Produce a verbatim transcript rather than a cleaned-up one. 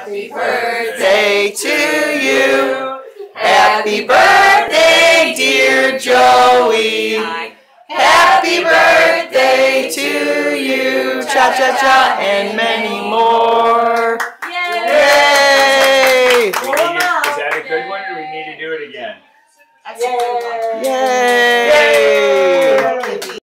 Happy birthday to you. Happy birthday, dear Joey. Happy birthday to you. Cha-cha-cha and many more. Yay! We need to, is that a good one, or we need to do it again? Yay! Yay!